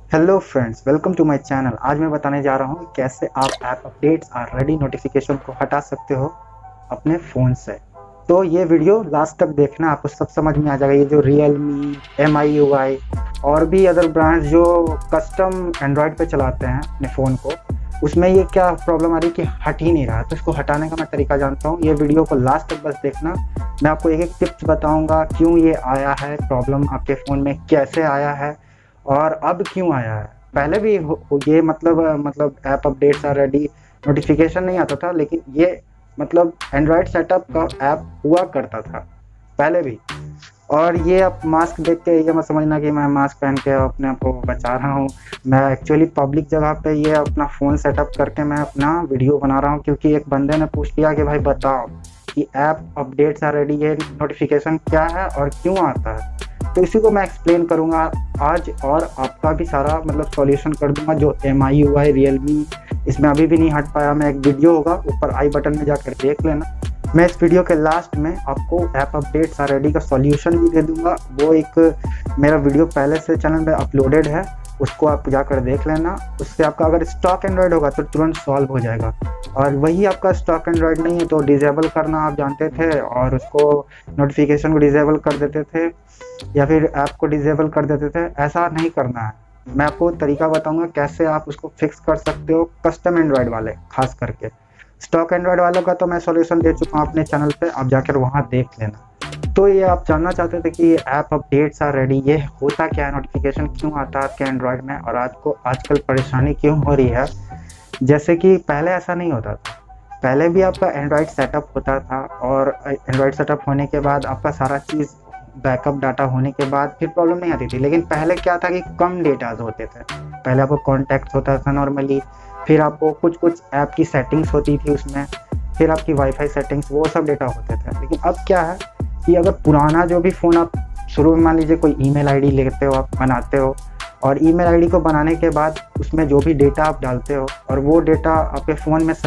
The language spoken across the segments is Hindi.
Hello friends, welcome to my channel. आज मैं बताने जा रहा हूँ कैसे आप app updates are ready notification को हटा सकते हो अपने फ़ोन से। तो ये वीडियो लास्ट तक देखना, आपको सब समझ में आ जाएगा। ये जो रियलमी, MIUI और भी अदर ब्रांड्स जो कस्टम एंड्रॉयड पे चलाते हैं अपने फ़ोन को, उसमें ये क्या प्रॉब्लम आ रही है कि हट ही नहीं रहा। तो इसको हटाने का मैं तरीका जानता हूँ। ये वीडियो को लास्ट तक बस देखना, मैं आपको एक एक टिप्स बताऊँगा क्यों ये आया है प्रॉब्लम आपके फ़ोन में, कैसे आया है और अब क्यों आया है। पहले भी ये मतलब app updates are ready notification नहीं आता था, लेकिन ये मतलब एंड्रॉयड सेटअप का ऐप हुआ करता था पहले भी। और ये अब मास्क देख के ये मत समझना कि मैं मास्क पहन के अपने आप को बचा रहा हूँ। मैं एक्चुअली पब्लिक जगह पे ये अपना फ़ोन सेटअप करके मैं अपना वीडियो बना रहा हूँ, क्योंकि एक बंदे ने पूछ लिया कि भाई बताओ कि ऐप अपडेट्स आ रेडी ये नोटिफिकेशन क्या है और क्यों आता है। तो इसी को मैं एक्सप्लेन करूंगा आज, और आपका भी सारा मतलब सॉल्यूशन कर दूंगा। जो MIUI रियलमी इसमें अभी भी नहीं हट पाया, मैं एक वीडियो होगा ऊपर आई बटन में जाकर देख लेना। मैं इस वीडियो के लास्ट में आपको ऐप अपडेट्स आर रेडी का सॉल्यूशन भी दे दूंगा। वो एक मेरा वीडियो पहले से चैनल पे अपलोडेड है, उसको आप जाकर देख लेना। उससे आपका अगर स्टॉक एंड्रॉयड होगा तो तुरंत सॉल्व हो जाएगा, और वही आपका स्टॉक एंड्रॉयड नहीं है तो डिसेबल करना आप जानते थे और उसको नोटिफिकेशन को डिसेबल कर देते थे या फिर ऐप को डिसेबल कर देते थे। ऐसा नहीं करना है। मैं आपको तरीका बताऊंगा कैसे आप उसको फिक्स कर सकते हो। कस्टम एंड्रॉयड वाले खास करके, स्टॉक एंड्रॉयड वालों का तो मैं सॉल्यूशन दे चुका हूँ अपने चैनल पे, आप जाकर वहाँ देख लेना। तो ये आप जानना चाहते थे कि ये ऐप अपडेट्स आर रेडी ये होता क्या है, नोटिफिकेशन क्यों आता है आपके एंड्रॉयड में और आजकल परेशानी क्यों हो रही है। जैसे कि पहले ऐसा नहीं होता था। पहले भी आपका एंड्रॉयड सेटअप होता था, और एंड्रॉयड सेटअप होने के बाद आपका सारा चीज़ बैकअप डाटा होने के बाद फिर प्रॉब्लम नहीं आती थी। लेकिन पहले क्या था कि कम डेटाज होते थे। पहले आपको कॉन्टैक्ट होता था नॉर्मली, फिर आपको कुछ ऐप की सेटिंग्स होती थी उसमें, फिर आपकी वाईफाई सेटिंग्स, वो सब डेटा होते थे। लेकिन अब क्या है कि अगर पुराना जो भी फ़ोन आप शुरू में मान लीजिए कोई ईमेल आईडी लेते हो, आप बनाते हो, और ईमेल आईडी को बनाने के बाद उसमें जो भी डेटा आप डालते हो और वो डेटा आपके फ़ोन में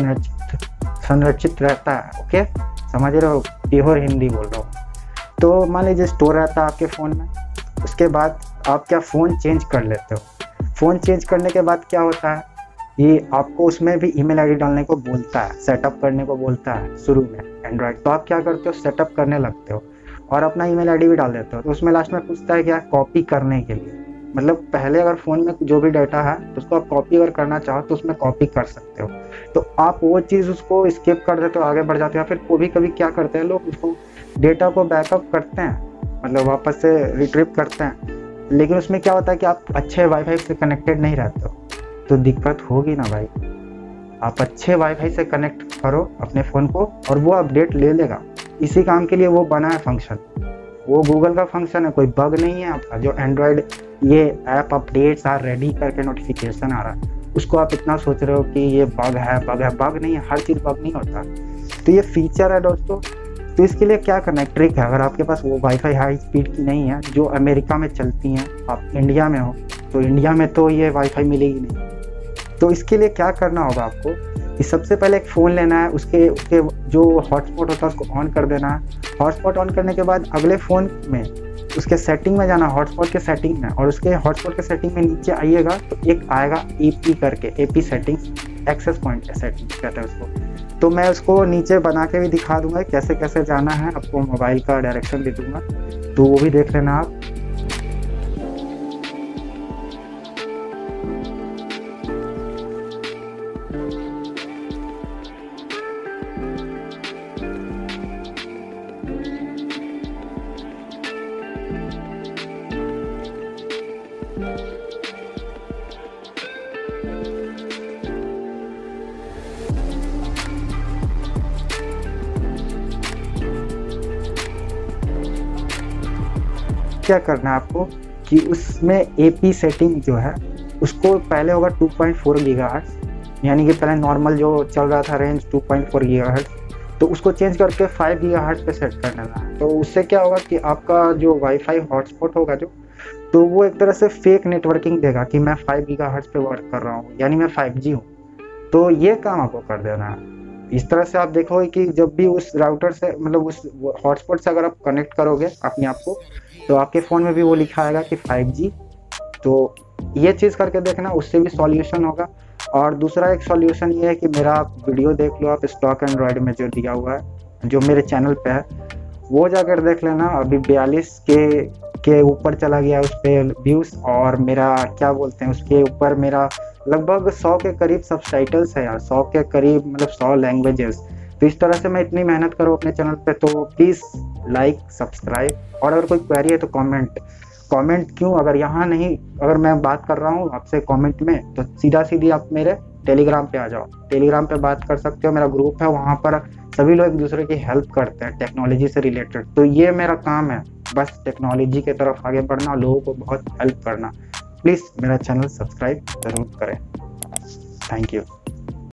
संरक्षित रहता है। ओके, समझ रहे हो, प्योर हिंदी बोल रहा हूँ। तो मान लीजिए स्टोर रहता है आपके फ़ोन में। उसके बाद आप क्या फ़ोन चेंज कर लेते हो। फ़ोन चेंज करने के बाद क्या होता है, ये आपको उसमें भी ईमेल आईडी डालने को बोलता है, सेटअप करने को बोलता है शुरू में एंड्रॉयड। तो आप क्या करते हो, सेटअप करने लगते हो और अपना ईमेल आईडी भी डाल देते हो। तो उसमें लास्ट में पूछता है क्या, कॉपी करने के लिए। मतलब पहले अगर फ़ोन में जो भी डाटा है तो उसको आप कॉपी अगर करना चाहो तो उसमें कॉपी कर सकते हो। तो आप वो चीज़ उसको स्किप कर देते हो, आगे बढ़ जाते हो। फिर कभी कभी क्या करते हैं लोग, उसको डेटा को बैकअप करते हैं, मतलब वापस से रिट्रीव करते हैं। लेकिन उसमें क्या होता है कि आप अच्छे वाईफाई से कनेक्टेड नहीं रहते हो, तो दिक्कत होगी ना भाई। आप अच्छे वाईफाई से कनेक्ट करो अपने फ़ोन को और वो अपडेट ले लेगा। इसी काम के लिए वो बना है फंक्शन, वो गूगल का फंक्शन है, कोई बग नहीं है आपका। जो एंड्रॉयड ये ऐप अपडेट्स आर रेडी करके नोटिफिकेशन आ रहा है, उसको आप इतना सोच रहे हो कि ये बग है। बग नहीं है, हर चीज़ बग नहीं होता। तो ये फीचर है दोस्तों। तो इसके लिए क्या करना है, ट्रिक है। अगर आपके पास वो वाईफाई हाई स्पीड की नहीं है जो अमेरिका में चलती हैं, आप इंडिया में हो, तो इंडिया में तो ये वाईफाई मिलेगी नहीं। तो इसके लिए क्या करना होगा आपको कि सबसे पहले एक फ़ोन लेना है, उसके उसके जो हॉटस्पॉट होता है उसको ऑन कर देना है। हॉटस्पॉट ऑन करने के बाद अगले फ़ोन में उसके सेटिंग में जाना, हॉटस्पॉट के सेटिंग में, और उसके हॉटस्पॉट के सेटिंग में नीचे आइएगा तो एक आएगा AP करके, AP settings, access point settings कहते हैं उसको। तो मैं उसको नीचे बना के भी दिखा दूंगा कैसे कैसे जाना है, आपको मोबाइल का डायरेक्शन दे दूंगा, तो वो भी देख लेना आप। क्या करना है आपको कि उसमें AP सेटिंग जो है उसको पहले होगा 2.4 गीगाहर्ट्ज़, यानी कि पहले नॉर्मल जो चल रहा था रेंज 2.4 गीगाहर्ट्ज़, तो उसको चेंज करके 5 गीगाहर्ट्ज़ पे सेट कर देना है। तो उससे क्या होगा कि आपका जो वाईफाई हॉटस्पॉट होगा जो, तो वो एक तरह से फेक नेटवर्किंग देगा कि मैं 5 गीगाहर्ट्ज़ पे वर्क कर रहा हूँ, यानी मैं 5G हूँ। तो ये काम आपको कर देना है। इस तरह से आप देखोगे कि जब भी उस राउटर से मतलब उस हॉटस्पॉट से अगर आप कनेक्ट करोगे अपने आप को, तो आपके फ़ोन में भी वो लिखा आएगा कि 5G। तो ये चीज़ करके देखना, उससे भी सॉल्यूशन होगा। और दूसरा एक सॉल्यूशन ये है कि मेरा वीडियो देख लो आप, स्टॉक एंड्रॉयड में जो दिया हुआ है जो मेरे चैनल पे है, वो जाकर देख लेना। अभी 42 के ऊपर चला गया उस पर व्यूज़, और मेरा क्या बोलते हैं उसके ऊपर मेरा लगभग 100 के करीब सबटाइटल्स है यार, 100 के करीब, मतलब 100 लैंग्वेजेस। तो इस तरह से मैं इतनी मेहनत करूँ अपने चैनल पे, तो प्लीज़ लाइक सब्सक्राइब, और अगर कोई क्वेरी है तो कमेंट क्यों, अगर यहाँ नहीं, अगर मैं बात कर रहा हूँ आपसे कमेंट में, तो सीधा सीधी आप मेरे टेलीग्राम पे आ जाओ, टेलीग्राम पे बात कर सकते हो। मेरा ग्रुप है, वहाँ पर सभी लोग एक दूसरे की हेल्प करते हैं टेक्नोलॉजी से रिलेटेड। तो ये मेरा काम है, बस टेक्नोलॉजी की तरफ आगे बढ़ना, लोगों को बहुत हेल्प करना। प्लीज़ मेरा चैनल सब्सक्राइब ज़रूर करें। Thank you.